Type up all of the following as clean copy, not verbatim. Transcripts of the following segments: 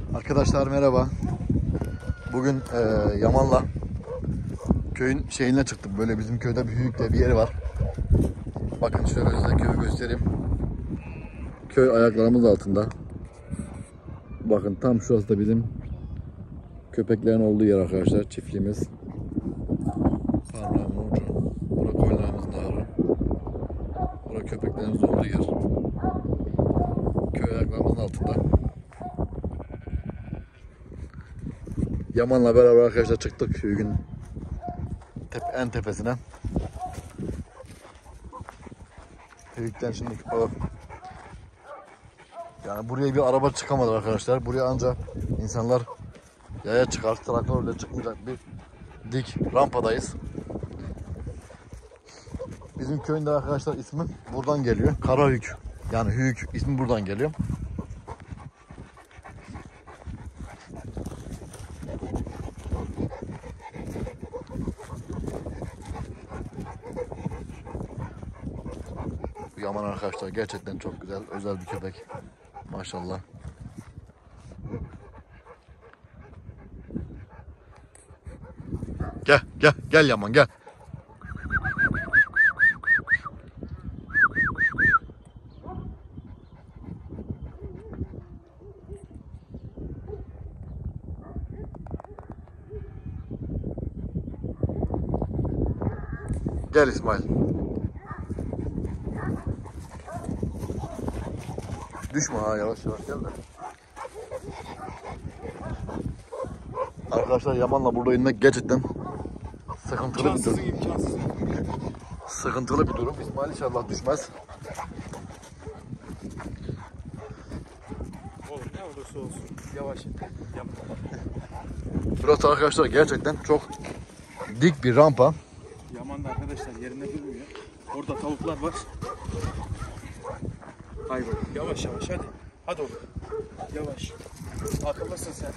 Arkadaşlar merhaba. Bugün Yaman'la köyün şeyine çıktık. Böyle bizim köyde bir Hüyük'te bir yeri var. Bakın şöyle size köyü göstereyim. Köy ayaklarımız altında. Bakın tam şurası da bizim köpeklerin olduğu yer arkadaşlar. Çiftliğimiz. Parmağımın ucu. Burası koyunlarımızın ağrı. Burası köpeklerimizin olduğu yer. Köy ayaklarımızın altında. Yaman'la beraber arkadaşlar çıktık Hüyük'ün en tepesine. Hüyük'ten şimdi yani buraya bir araba çıkamadı arkadaşlar. Buraya ancak insanlar yaya çıkar. Traktörle çıkmayacak bir dik rampadayız. Bizim köyün de arkadaşlar ismi buradan geliyor. Karahük. Yani Hüyük ismi buradan geliyor. Bu Yaman arkadaşlar gerçekten çok güzel, özel bir köpek. Maşallah. Gel Yaman gel. Gel İsmail. Düşme ha, yavaş yavaş gel de. Arkadaşlar Yaman'la burada inmek gerçekten sıkıntılı bir durum. Sıkıntılı bir durum. İsmail inşallah düşmez. Olur, ne olursa olsun. Yavaş yap. Burası arkadaşlar gerçekten çok dik bir rampa. Yaman da arkadaşlar yerinde durmuyor. Orada tavuklar var. Hayır, yavaş yavaş hadi. Hadi oğlum. Yavaş. Akıllısın sen.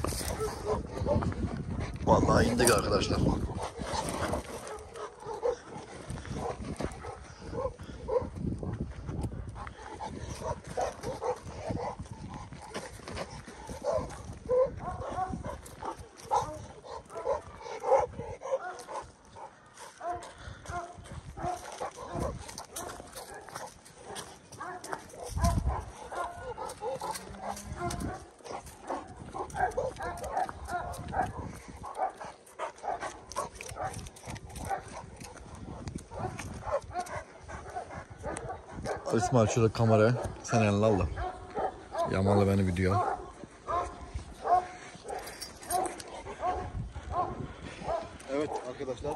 Vallahi indik arkadaşlar. İsmail şöyle kameraya sen eline al da Yaman'la beni video al. Evet arkadaşlar.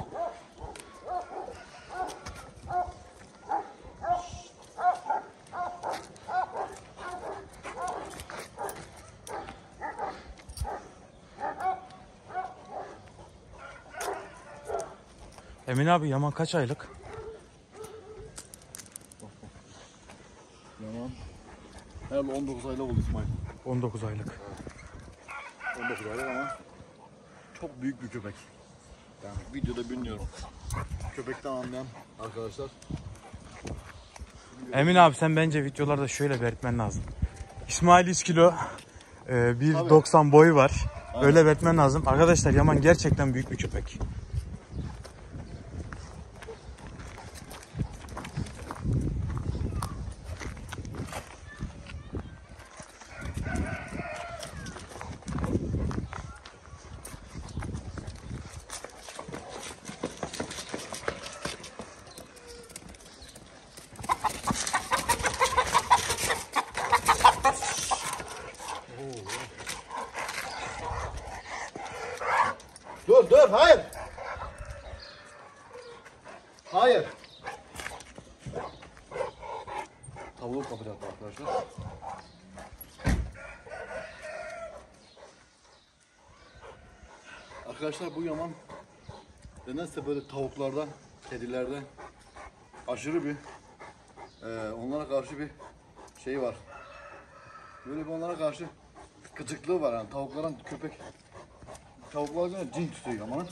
Emin abi Yaman kaç aylık? Yaman herhalde 19 aylık oldu İsmail. 19 aylık. 19 aylık ama çok büyük bir köpek. Yani videoda bilmiyorum. Köpekten anlayan arkadaşlar. Emin abi sen bence videolarda şöyle belirtmen lazım. İsmail 100 kilo, 1.90 boyu var. Aynen. Öyle belirtmen lazım. Arkadaşlar Yaman gerçekten büyük bir köpek. Dur, hayır. Hayır. Tavuğu kapacak arkadaşlar. Arkadaşlar bu Yaman nedense böyle tavuklarda, kedilerde aşırı bir onlara karşı bir şey var. Böyle bir onlara karşı gıcıklığı var yani tavukların tavuklardan cin tutuyor Yaman'ın.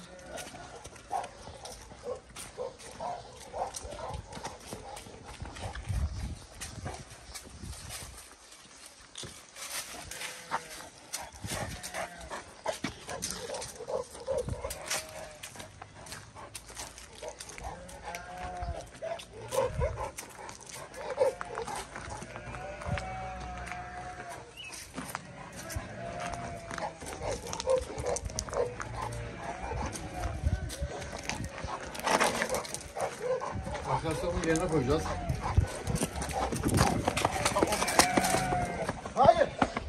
yerine koyacağız. Hayır.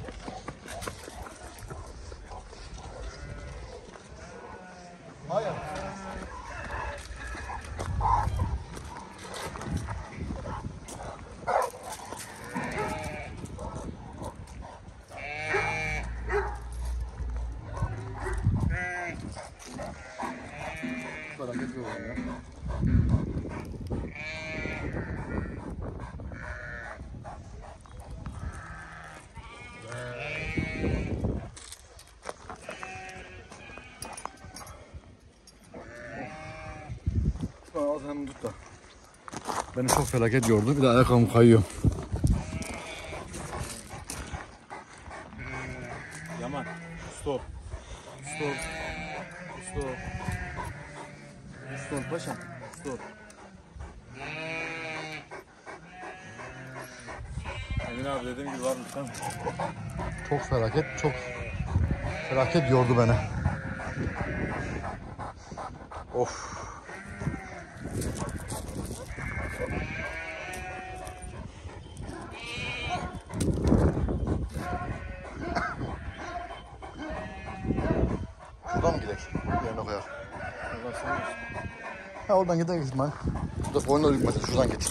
Hayır. Merak etme ya. Al sen tut da. Beni çok felaket yordu. Bir de ayakkabım kayıyor. Yaman. Stop. Stop. Stop. Stop paşam. Stop. Emin abi dediğim gibi varmış tamam. Çok felaket yordu beni. Of. Şuradan mı gidelim? Yerine koyar. Ha oradan gidelim İsmail. Burada boynuna yükmesin. Şuradan git.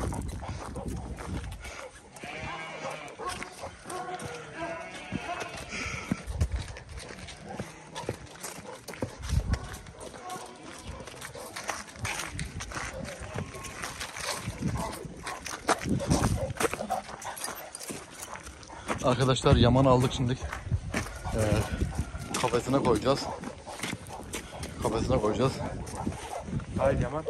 Arkadaşlar Yaman'ı aldık şimdi. Kafesine koyacağız. Kafesine koyacağız. Haydi Yaman.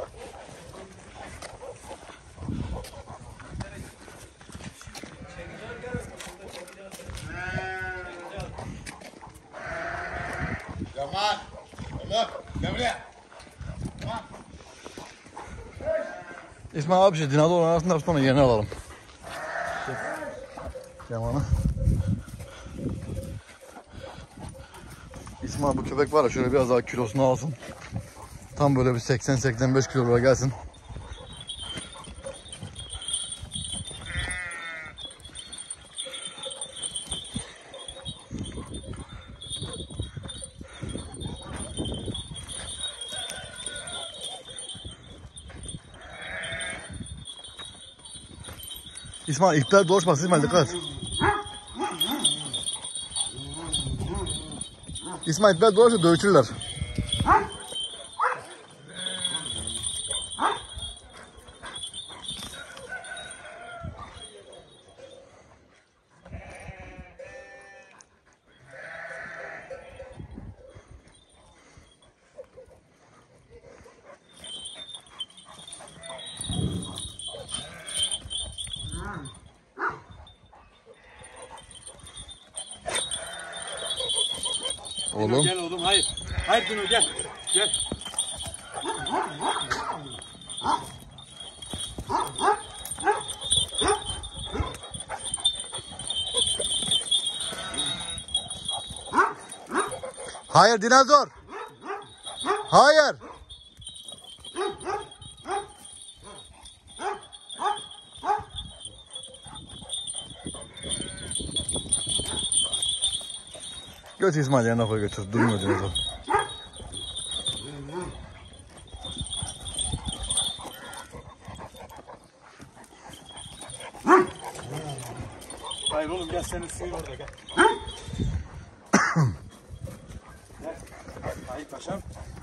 Yaman, oğlum, gel buraya. İsmail abi dinozor arasında sonra yerine alalım. Yaman'ı. İsmail bu köpek var ya şöyle biraz daha kilosunu alsın. Tam böyle bir 80-85 kilolara gelsin. İsmail iptal dolaşmasın İsmail dikkat et. İsmail iptal dolaşsa dövüşürler. Oğlum. Gel oğlum hayır. Hayır Dino gel. Gel. Hayır dinozor. Hayır. Götür İsmail yanına koy götür. Durmuyor dinozor. Hayır oğlum gel senin suyu orada gel. Gel. Hayır paşam.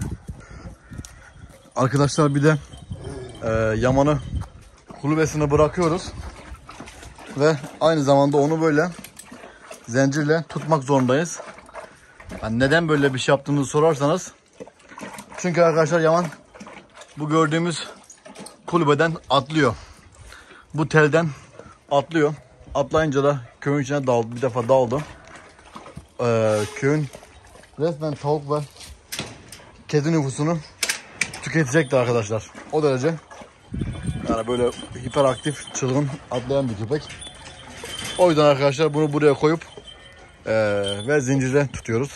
Arkadaşlar bir de Yaman'ı kulübesine bırakıyoruz. Ve aynı zamanda onu böyle zincirle tutmak zorundayız. Yani neden böyle bir şey yaptığımızı sorarsanız. Çünkü arkadaşlar Yaman bu gördüğümüz kulübeden atlıyor. Bu telden atlıyor. Atlayınca da köyün içine daldı. Bir defa daldı. Köyün resmen tavuk ve kedi nüfusunu tüketecekti arkadaşlar. O derece yani böyle hiperaktif, çılgın atlayan bir köpek. O yüzden arkadaşlar bunu buraya koyup ve zincirle tutuyoruz.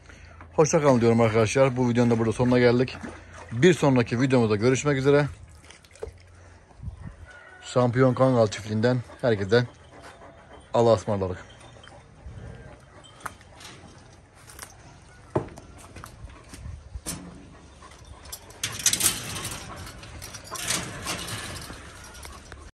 Hoşça kalın diyorum arkadaşlar. Bu videonun da burada sonuna geldik. Bir sonraki videomuzda görüşmek üzere. Şampiyon Kangal çiftliğinden herkese Allah'a ısmarladık.